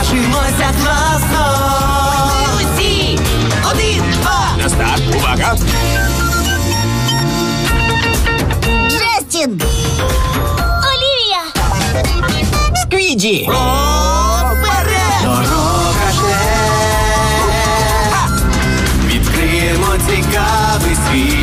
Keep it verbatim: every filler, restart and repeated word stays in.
Розважимося класно. Ми усі! Один, два. На старт, увага! Джастін! Олівія! Сквіджі! Вперед! Дорога жде. Відкриємо цікавий світ.